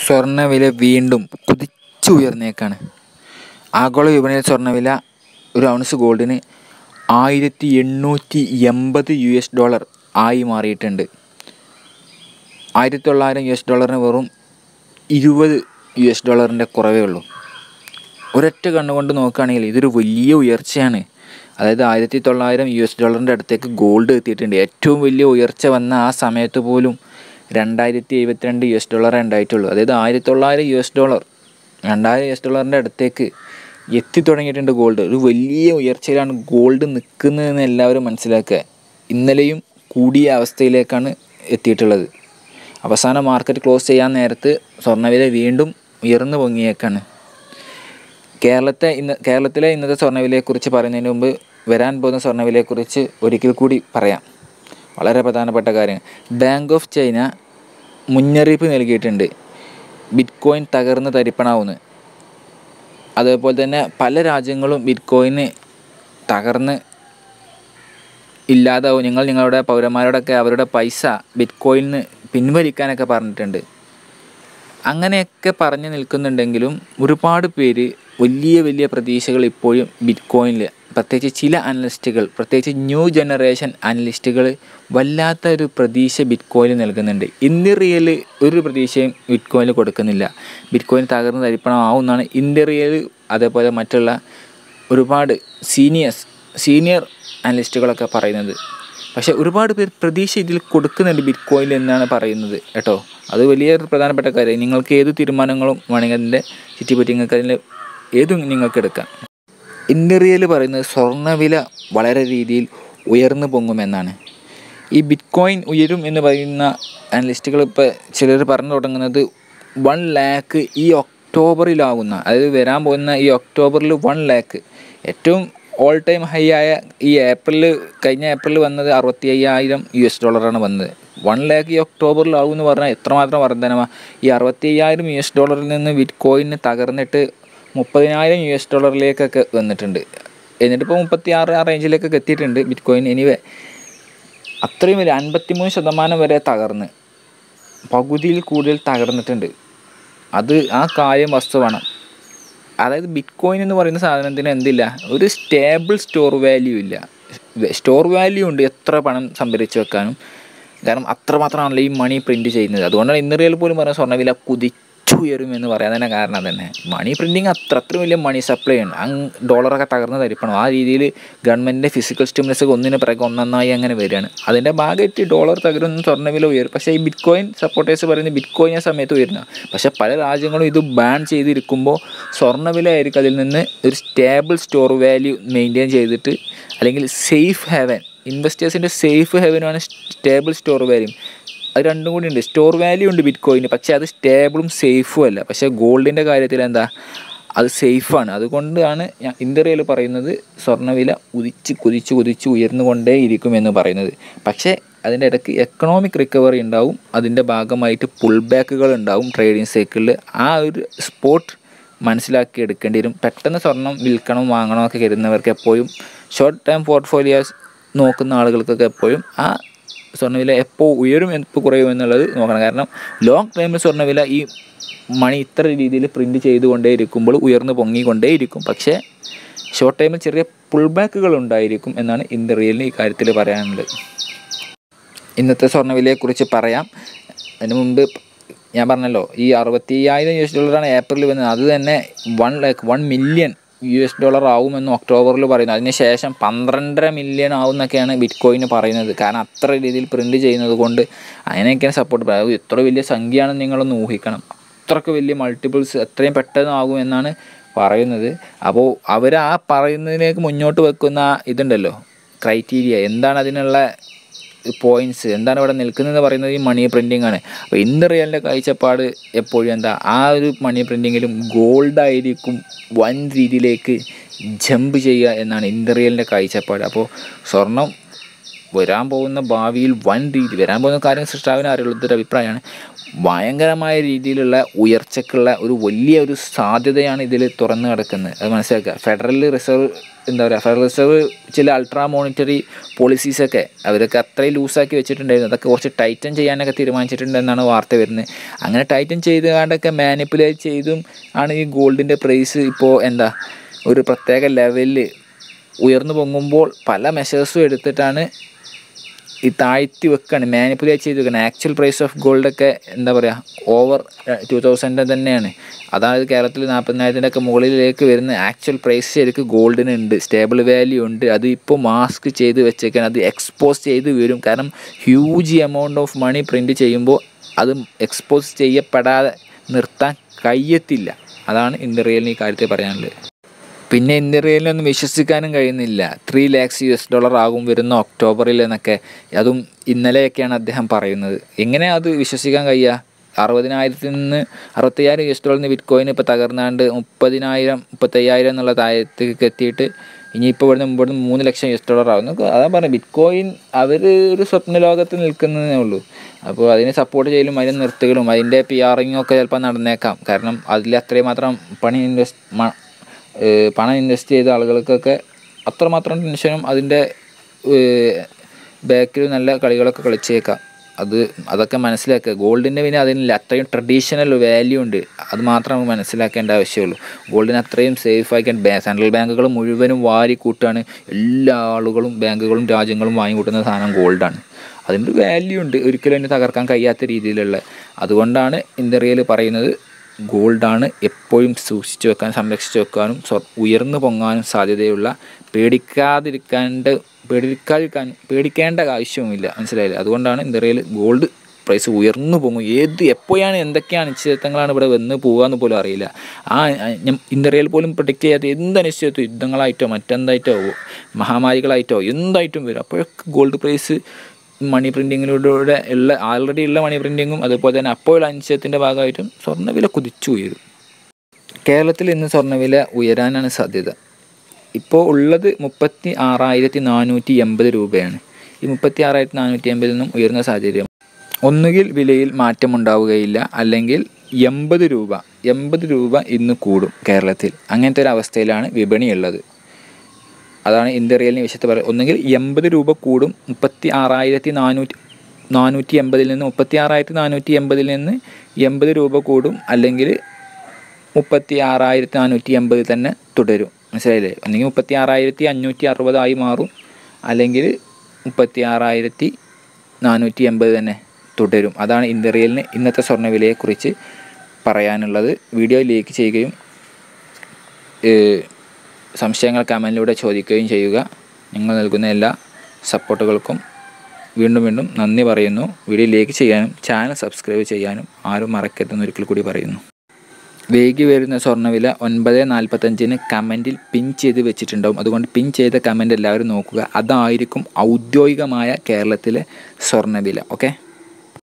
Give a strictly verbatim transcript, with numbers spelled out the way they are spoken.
സ്വർണ്ണവില വീണ്ടും കുതിച്ചുയർന്നേക്കാണ്. ആഗോള വിപണിയിൽ സ്വർണ്ണവില ഒരു ഔൺസ് ഗോൾഡിന് ആയിരത്തി എണ്ണൂറ്റി എൺപത് യു എസ് ഡോളർ ആയി മാറിയിട്ടുണ്ട്. ആയിരത്തി തൊള്ളായിരം യു എസ് ഡോളറിന് വെറും ഇരുപത് യു എസ് ഡോളറിൻ്റെ കുറവേ ഉള്ളൂ. ഒരൊറ്റ കണ്ണുകൊണ്ട് നോക്കുകയാണെങ്കിൽ ഇതൊരു വലിയ ഉയർച്ചയാണ്. അതായത് ആയിരത്തി തൊള്ളായിരം യു എസ് ഡോളറിൻ്റെ അടുത്തേക്ക് ഗോൾഡ് എത്തിയിട്ടുണ്ട്. ഏറ്റവും വലിയ ഉയർച്ച വന്ന ആ സമയത്ത് പോലും രണ്ടായിരത്തി എഴുപത്തിരണ്ട് യു എസ് ഡോളറേ ഉണ്ടായിട്ടുള്ളൂ. അതായത് ആയിരത്തി തൊള്ളായിരം യു എസ് ഡോളർ രണ്ടായിരം യു എസ് ഡോളറിൻ്റെ അടുത്തേക്ക് എത്തി തുടങ്ങിയിട്ടുണ്ട് ഗോൾഡ്. ഒരു വലിയ ഉയർച്ചയിലാണ് ഗോൾഡ് നിൽക്കുന്നതെന്ന് എല്ലാവരും മനസ്സിലാക്കുക. ഇന്നലെയും കൂടിയ അവസ്ഥയിലേക്കാണ് എത്തിയിട്ടുള്ളത്. അവസാന മാർക്കറ്റ് ക്ലോസ് ചെയ്യാൻ നേരത്ത് സ്വർണ്ണവില വീണ്ടും ഉയർന്നു പൊങ്ങിയേക്കാണ്. കേരളത്തെ ഇന്ന് കേരളത്തിലെ ഇന്നത്തെ സ്വർണ്ണവിലയെക്കുറിച്ച് പറയുന്നതിന് മുമ്പ് വരാൻ പോകുന്ന സ്വർണ്ണവിലയെക്കുറിച്ച് ഒരിക്കൽ കൂടി പറയാം. വളരെ പ്രധാനപ്പെട്ട കാര്യം, ബാങ്ക് ഓഫ് ചൈന മുന്നറിയിപ്പ് നൽകിയിട്ടുണ്ട് ബിറ്റ് കോയിൻ തകർന്ന് തരിപ്പണാവുന്നു. അതേപോലെ തന്നെ പല രാജ്യങ്ങളും ബിറ്റ് കോയിന് തകർന്ന് ഇല്ലാതാവും, നിങ്ങൾ നിങ്ങളുടെ പൗരന്മാരോടൊക്കെ അവരുടെ പൈസ ബിറ്റ് കോയിന് പിൻവലിക്കാനൊക്കെ പറഞ്ഞിട്ടുണ്ട്. അങ്ങനെയൊക്കെ പറഞ്ഞു നിൽക്കുന്നുണ്ടെങ്കിലും ഒരുപാട് പേര് വലിയ വലിയ പ്രതീക്ഷകൾ ഇപ്പോഴും ബിറ്റ് കോയിനിൽ, പ്രത്യേകിച്ച് ചില അനലിസ്റ്റുകൾ, പ്രത്യേകിച്ച് ന്യൂ ജനറേഷൻ അനലിസ്റ്റുകൾ വല്ലാത്ത ഒരു പ്രതീക്ഷ ബിറ്റ് കോയിന് നൽകുന്നുണ്ട്. ഇന്ത്യ റിയൽ ഒരു പ്രതീക്ഷയും ബിറ്റ് കോയിന് കൊടുക്കുന്നില്ല. ബിറ്റ് കോയിൻ തകർന്ന് തരിപ്പണമാവുമെന്നാണ് ഇന്ത്യ റിയൽ അതേപോലെ മറ്റുള്ള ഒരുപാട് സീനിയേഴ്സ് സീനിയർ അനലിസ്റ്റുകളൊക്കെ പറയുന്നത്. പക്ഷേ ഒരുപാട് പേർ പ്രതീക്ഷ ഇതിൽ കൊടുക്കുന്നുണ്ട് ബിറ്റ് കോയിൻ എന്നാണ് പറയുന്നത് കേട്ടോ. അത് വലിയൊരു പ്രധാനപ്പെട്ട കാര്യം. നിങ്ങൾക്ക് ഏത് തീരുമാനങ്ങളും വേണമെങ്കിൽ അതിൻ്റെ ചുറ്റിപ്പറ്റി നിങ്ങൾക്ക് അതിൽ ഏതും നിങ്ങൾക്ക് എടുക്കാം. ഇന്ത്യ റിയൽ പറയുന്നത് സ്വർണ്ണവില വളരെ രീതിയിൽ ഉയർന്നു പൊങ്ങുമെന്നാണ്. ഈ ബിറ്റ് കോയിൻ ഉയരും എന്ന് പറയുന്ന അനലിസ്റ്റുകൾ ഇപ്പോൾ ചിലർ പറഞ്ഞു തുടങ്ങുന്നത് വൺ ലാക്ക് ഈ ഒക്ടോബറിലാവുന്ന, അതായത് വരാൻ പോകുന്ന ഈ ഒക്ടോബറിൽ വൺ ലാക്ക് ഏറ്റവും ഓൾ ടൈം ഹൈ ആയ ഈ ഏപ്രിൽ കഴിഞ്ഞ ഏപ്രിൽ വന്നത് അറുപത്തി അയ്യായിരം യു എസ് ഡോളറാണ് വന്നത്. വൺ ലാക്ക് ഈ ഒക്ടോബറിലാവും എന്ന് പറഞ്ഞാൽ എത്രമാത്രം വർധനമാണ്. ഈ അറുപത്തി അയ്യായിരം യു എസ് ഡോളറിൽ നിന്ന് ബിറ്റ് കോയിന് തകർന്നിട്ട് മുപ്പതിനായിരം യു എസ് ഡോളറിലേക്കൊക്കെ വന്നിട്ടുണ്ട്. എന്നിട്ടിപ്പോൾ മുപ്പത്തി ആറ് ആ റേഞ്ചിലേക്കൊക്കെ എത്തിയിട്ടുണ്ട് ബിറ്റ് കോയിൻ. എനിവേ അത്രയും വലിയ അൻപത്തി മൂന്ന് ശതമാനം വരെ തകർന്ന് പകുതിയിൽ കൂടുതൽ തകർന്നിട്ടുണ്ട്. അത് ആ കാര്യം വസ്തുവാണ്. അതായത് ബിറ്റ് കോയിൻ എന്ന് പറയുന്ന സാധനത്തിന് എന്തില്ല, ഒരു സ്റ്റേബിൾ സ്റ്റോർ വാല്യൂ ഇല്ല. സ്റ്റോർ വാല്യൂ ഉണ്ട് എത്ര പണം സംഭരിച്ച് വെക്കാനും. കാരണം അത്രമാത്രമാണല്ലോ ഈ മണി പ്രിൻറ്റ് ചെയ്യുന്നത്. അതുകൊണ്ടാണ് ഇന്ന് റിയൽ പോലും പറഞ്ഞ സ്വർണ്ണവില കുതിച്ചുയരും എന്ന് പറയാൻ തന്നെ കാരണം തന്നെ മണി പ്രിൻറ്റിങ് അത്ര അത്ര വലിയ മണി സപ്ലൈ ഉണ്ട്. അങ് ഡോളറൊക്കെ തകർന്ന് തരിപ്പണം. ആ രീതിയിൽ ഗവൺമെൻറ്റിൻ്റെ ഫിസിക്കൽ സ്റ്റിമുലസ് ഒക്കെ ഒന്നിന് പിറകെ ഒന്നൊന്നായി അങ്ങനെ വരികയാണ്. അതിൻ്റെ ഭാഗമായിട്ട് ഡോളർ തകരുന്ന സ്വർണ്ണവില ഉയരും. പക്ഷേ ഈ ബിറ്റ് കോയിൻ സപ്പോർട്ടേഴ്സ് പറയുന്നത് ബിറ്റ് കോയിൻ ആ സമയത്ത് ഉയരുന്ന, പക്ഷേ പല രാജ്യങ്ങളും ഇത് ബാൻ ചെയ്തിരിക്കുമ്പോൾ സ്വർണ്ണവില ആയിരിക്കും അതിൽ നിന്ന് ഒരു സ്റ്റേബിൾ സ്റ്റോർ വാല്യൂ മെയിൻറ്റെയിൻ ചെയ്തിട്ട്, അല്ലെങ്കിൽ സേഫ് ഹെവൻ, ഇൻവെസ്റ്റേഴ്സിൻ്റെ സേഫ് ഹെവനുമാണ് സ്റ്റേബിൾ സ്റ്റോർ വാല്യൂ. അത് രണ്ടും കൂടി ഉണ്ട്. സ്റ്റോർ വാല്യൂ ഉണ്ട് ബിറ്റ് കോയിന്, പക്ഷേ അത് സ്റ്റേബിളും സേഫും അല്ല. പക്ഷേ ഗോൾഡിൻ്റെ കാര്യത്തിൽ എന്താ, അത് സേഫാണ്. അതുകൊണ്ടാണ് ഞാൻ ഇന്ത്യ റിയൽ പറയുന്നത് സ്വർണ്ണവില ഉദിച്ച് കുതിച്ച് കുതിച്ച് ഉയർന്നുകൊണ്ടേ ഇരിക്കുമെന്ന് പറയുന്നത്. പക്ഷേ അതിൻ്റെ ഇടയ്ക്ക് എക്കണോമിക് റിക്കവറി ഉണ്ടാവും. അതിൻ്റെ ഭാഗമായിട്ട് പുൾ ബാക്കുകൾ ഉണ്ടാവും ട്രേഡിങ് സൈക്കിളിൽ. ആ ഒരു സ്പോട്ട് മനസ്സിലാക്കി എടുക്കേണ്ടി വരും. പെട്ടെന്ന് സ്വർണം വിൽക്കണം വാങ്ങണം ഒക്കെ കരുതുന്നവർക്ക് എപ്പോഴും, ഷോർട്ട് ടൈം പോർട്ട്ഫോളിയോസ് നോക്കുന്ന ആളുകൾക്കൊക്കെ എപ്പോഴും ആ സ്വർണ്ണവില എപ്പോൾ ഉയരും എപ്പോൾ കുറയും എന്നുള്ളത് നോക്കണം. കാരണം ലോങ് ടൈമിൽ സ്വർണ്ണവില ഈ മണി ഇത്ര രീതിയിൽ പ്രിൻറ്റ് ചെയ്തുകൊണ്ടേ ഇരിക്കുമ്പോൾ ഉയർന്നു പൊങ്ങിക്കൊണ്ടേ ഇരിക്കും. പക്ഷേ ഷോർട്ട് ടൈമിൽ ചെറിയ പുൾ ബാക്കുകൾ ഉണ്ടായിരിക്കും എന്നാണ് ഇന്ത്യ റിയലിന് ഈ കാര്യത്തിൽ പറയാനുള്ളത്. ഇന്നത്തെ സ്വർണ്ണവിലയെക്കുറിച്ച് പറയാം. അതിന് മുമ്പ് ഞാൻ പറഞ്ഞല്ലോ, ഈ അറുപത്തി അയ്യായിരം യു എസ് ഡോളറാണ് ഏപ്രിലിൽ വന്നത്. അത് തന്നെ one lakh one million U S dollar ആവുമെന്ന് ഒക്ടോബറിൽ പറയുന്നു. അതിന് ശേഷം പന്ത്രണ്ടര മില്യൺ ആവുമെന്നൊക്കെയാണ് ബിറ്റ് കോയിന് പറയുന്നത്. കാരണം അത്ര രീതിയിൽ പ്രിൻറ്റ് ചെയ്യുന്നത് കൊണ്ട് അതിനൊക്കെയാണ് സപ്പോർട്ട് പറയുന്നത്. എത്ര വലിയ സംഖ്യയാണെന്ന് നിങ്ങളൊന്ന് ഊഹിക്കണം. അത്രയ്ക്ക് വലിയ മൾട്ടിപ്പിൾസ് എത്രയും പെട്ടെന്ന് ആകുമെന്നാണ് പറയുന്നത്. അപ്പോൾ അവർ ആ പറയുന്നതിലേക്ക് മുന്നോട്ട് വെക്കുന്ന ഇതുണ്ടല്ലോ, ക്രൈറ്റീരിയ, എന്താണ് അതിനുള്ള പോയിൻറ്റ്സ്, എന്താണ് ഇവിടെ നിൽക്കുന്നതെന്ന് പറയുന്നത് ഈ മണി പ്രിൻറ്റിംഗ് ആണ്. അപ്പോൾ ഇന്ത്യ റിയലിൻ്റെ കാഴ്ചപ്പാട് എപ്പോഴും എന്താ, ആ ഒരു മണി പ്രിൻറ്റിങ്ങിലും ഗോൾഡായിരിക്കും വൻ രീതിയിലേക്ക് ജമ്പ് ചെയ്യുക എന്നാണ് ഇന്ത്യ റിയലിൻ്റെ കാഴ്ചപ്പാട്. അപ്പോൾ സ്വർണം വരാൻ പോകുന്ന ഭാവിയിൽ വൻ രീതി വരാൻ പോകുന്ന കാര്യം സൃഷ്ടാവിനെ അറിയുള്ളൂ, ഇതൊരു അഭിപ്രായമാണ്. ഭയങ്കരമായ രീതിയിലുള്ള ഉയർച്ചക്കുള്ള ഒരു വലിയ ഒരു സാധ്യതയാണ് ഇതിൽ തുറന്നു കിടക്കുന്നത്. അത് മനസ്സിലാക്കുക. ഫെഡറൽ റിസർവ് എന്താ പറയുക, ഫെഡറൽ റിസർവ് ചില അൾട്രാ മോണിറ്ററി പോളിസീസൊക്കെ അവരൊക്കെ അത്രയും ലൂസാക്കി വെച്ചിട്ടുണ്ടായിരുന്നു. അതൊക്കെ കുറച്ച് ടൈറ്റൻ ചെയ്യാനൊക്കെ തീരുമാനിച്ചിട്ടുണ്ടെന്നാണ് വാർത്ത വരുന്നത്. അങ്ങനെ ടൈറ്റൻ ചെയ്തുകൊണ്ടൊക്കെ മാനിപ്പുലേറ്റ് ചെയ്തും ആണ് ഈ ഗോൾഡിൻ്റെ പ്രൈസ് ഇപ്പോൾ എന്താ ഒരു പ്രത്യേക ലെവലിൽ ഉയർന്നു പൊങ്ങുമ്പോൾ പല മെഷേഴ്സും എടുത്തിട്ടാണ് ഈ താഴ്ത്തി വെക്കുകയാണ്, മാനിപ്പുലേറ്റ് ചെയ്ത് വെക്കുകയാണ്. ആക്ച്വൽ പ്രൈസ് ഓഫ് ഗോൾഡൊക്കെ എന്താ പറയുക ഓവർ ടു തൗസൻഡ് തന്നെയാണ്. അതായത് കേരളത്തിൽ നാൽപ്പതിനായിരത്തിൻ്റെ ഒക്കെ മുകളിലേക്ക് വരുന്ന ആക്ച്വൽ പ്രൈസ് ശരിക്കും ഗോൾഡിന് ഉണ്ട്, സ്റ്റേബിൾ വാല്യൂ ഉണ്ട്. അത് ഇപ്പോൾ മാസ്ക് ചെയ്ത് വെച്ചേക്കാണ്, അത് എക്സ്പോസ് ചെയ്ത് വരും. കാരണം huge amount of money print ചെയ്യുമ്പോൾ അത് എക്സ്പോസ് ചെയ്യപ്പെടാതെ നിർത്താൻ കഴിയത്തില്ല. അതാണ് ഇന്ത്യൻ റിയലിന് ഈ കാര്യത്തിൽ പറയാനുള്ളത്. പിന്നെ ഇന്ത്യൻ റിയലിനൊന്നും വിശ്വസിക്കാനും കഴിയുന്നില്ല. Three lakhs U S dollar ആകും വരുന്ന ഒക്ടോബറിൽ എന്നൊക്കെ, അതും ഇന്നലെയൊക്കെയാണ് അദ്ദേഹം പറയുന്നത്. എങ്ങനെ അത് വിശ്വസിക്കാൻ കഴിയുക? അറുപതിനായിരത്തിൽ നിന്ന് അറുപത്തയ്യായിരം യു എസ് ഡോളറിൽ നിന്ന് ബിറ്റ് കോയിൻ ഇപ്പോൾ തകർന്നാണ്ട് മുപ്പതിനായിരം മുപ്പത്തയ്യായിരം എന്നുള്ള താഴത്തേക്ക് എത്തിയിട്ട് ഇനിയിപ്പോൾ ഇവിടുന്ന് ഇവിടുന്ന് മൂന്ന് ലക്ഷം യു എസ് ഡോളർ ആകും. അതാ പറഞ്ഞത്, ബിറ്റ് കോയിൻ അവർ ഒരു സ്വപ്ന ലോകത്ത് നിൽക്കുന്നതേ ഉള്ളൂ. അപ്പോൾ അതിനെ സപ്പോർട്ട് ചെയ്യലും അതിനെ നിർത്തുകയും അതിൻ്റെ പി ആറിങ്ങും ഒക്കെ ചിലപ്പോൾ നടന്നേക്കാം. കാരണം അതിൽ അത്രയും മാത്രം പണി ഇൻവെസ്റ്റ് പണം ഇൻവെസ്റ്റ് ചെയ്ത ആളുകൾക്കൊക്കെ അത്രമാത്രം ടെൻഷനും അതിൻ്റെ ബാക്കിൽ നല്ല കളികളൊക്കെ കളിച്ചേക്കാം. അത് അതൊക്കെ മനസ്സിലാക്കുക. ഗോൾഡിൻ്റെ പിന്നെ അതിനില്ല, അത്രയും ട്രഡീഷണൽ വാല്യൂ ഉണ്ട്. അത് മാത്രം നമുക്ക് മനസ്സിലാക്കേണ്ട ആവശ്യമുള്ളൂ. ഗോൾഡിന് അത്രയും സേഫ് ആക്കാൻ സെൻട്രൽ ബാങ്കുകൾ മുഴുവനും വാരി കൂട്ടാണ്. എല്ലാ ആളുകളും ബാങ്കുകളും രാജ്യങ്ങളും വാങ്ങി കൂട്ടുന്ന സാധനം ഗോൾഡാണ്. അതിൻ്റെ വാല്യൂ ഉണ്ട്, ഒരിക്കലും അതിനെ തകർക്കാൻ കഴിയാത്ത രീതിയിലുള്ള. അതുകൊണ്ടാണ് ഇന്ത്യൻ റിയൽ പറയുന്നത് ഗോൾഡാണ് എപ്പോഴും സൂക്ഷിച്ചു വെക്കാൻ, സംരക്ഷിച്ചു വെക്കാനും ഉയർന്നു പൊങ്ങാനും സാധ്യതയുള്ള, പേടിക്കാതിരിക്കാണ്ട് പേടിക്കാതിരിക്കാൻ പേടിക്കേണ്ട ആവശ്യവുമില്ല. മനസ്സിലായില്ലേ? അതുകൊണ്ടാണ് ഇന്ത്യൻ റിയൽ ഗോൾഡ് പ്രൈസ് ഉയർന്നു പൊങ്ങും. ഏത് എപ്പോഴാണ് എന്തൊക്കെയാണ് അനിശ്ചിതത്വങ്ങളാണ് ഇവിടെ വന്ന് പോകുകയെന്ന് പോലും അറിയില്ല. ആ ഇന്ത്യൻ റിയൽ പോലും പ്രൊഡിക്റ്റ് ചെയ്യാത്ത എന്ത് അനിശ്ചിതത്വം, യുദ്ധങ്ങളായിട്ടോ മറ്റെന്തായിട്ടോ മഹാമാരികളായിട്ടോ എന്തായിട്ടും വരും. അപ്പോഴൊക്കെ ഗോൾഡ് പ്രൈസ് മണി പ്രിൻറ്റിങ്ങിലൂടെ ഉള്ള ആൾറെഡി ഉള്ള മണി പ്രിൻറ്റിങ്ങും അതുപോലെ തന്നെ അപ്പോൾ അനിശ്ചയത്തിൻ്റെ ഭാഗമായിട്ടും സ്വർണ്ണവില കുതിച്ചു ഉയരും. കേരളത്തിൽ ഇന്ന് സ്വർണ്ണവില ഉയരാനാണ് സാധ്യത. ഇപ്പോൾ ഉള്ളത് മുപ്പത്തി ആറായിരത്തി നാനൂറ്റി എൺപത് രൂപയാണ്. ഈ മുപ്പത്തി ആറായിരത്തി നാനൂറ്റി എൺപതിൽ നിന്നും ഉയർന്ന സാഹചര്യം. ഒന്നുകിൽ വിലയിൽ മാറ്റമുണ്ടാവുകയില്ല, അല്ലെങ്കിൽ എൺപത് രൂപ എൺപത് രൂപ ഇന്ന് കൂടും കേരളത്തിൽ. അങ്ങനത്തെ ഒരു അവസ്ഥയിലാണ് വിപണിയുള്ളത്. അതാണ് ഇന്ത്യൻ റിയലിനെ വിശദ പറയുക. ഒന്നുകിൽ എൺപത് രൂപ കൂടും, മുപ്പത്തി ആറായിരത്തി നാനൂറ്റി നാനൂറ്റി എൺപതിൽ നിന്ന് മുപ്പത്തി ആറായിരത്തി നാനൂറ്റി എൺപതിൽ നിന്ന് എൺപത് രൂപ കൂടും, അല്ലെങ്കിൽ മുപ്പത്തി ആറായിരത്തി നാനൂറ്റി എൺപത് തന്നെ തുടരും. മനസ്സിലായില്ലേ? ഒന്നെങ്കിൽ മുപ്പത്തി ആറായിരത്തി അഞ്ഞൂറ്റി അറുപതായി മാറും, അല്ലെങ്കിൽ മുപ്പത്തി ആറായിരത്തി നാനൂറ്റി എൺപത് തന്നെ തുടരും. അതാണ് ഇന്ത്യൻ റിയലിന് ഇന്നത്തെ സ്വർണ്ണവിലയെക്കുറിച്ച് പറയാനുള്ളത്. വീഡിയോ ലൈക്ക് ചെയ്യുകയും സംശയങ്ങൾ കമൻറ്റിലൂടെ ചോദിക്കുകയും ചെയ്യുക. നിങ്ങൾ നൽകുന്ന എല്ലാ സപ്പോർട്ടുകൾക്കും വീണ്ടും വീണ്ടും നന്ദി പറയുന്നു. വീഡിയോ ലൈക്ക് ചെയ്യാനും ചാനൽ സബ്സ്ക്രൈബ് ചെയ്യാനും ആരും മറക്കരുതെന്ന് ഒരിക്കൽ കൂടി പറയുന്നു. വൈകി വരുന്ന സ്വർണ്ണവില ഒൻപത് നാൽപ്പത്തഞ്ചിന് കമൻറ്റിൽ പിൻ ചെയ്ത് വെച്ചിട്ടുണ്ടാവും. അതുകൊണ്ട് പിൻ ചെയ്ത കമൻറ്റ് എല്ലാവരും നോക്കുക. അതായിരിക്കും ഔദ്യോഗികമായ കേരളത്തിലെ സ്വർണ്ണവില. ഓക്കെ.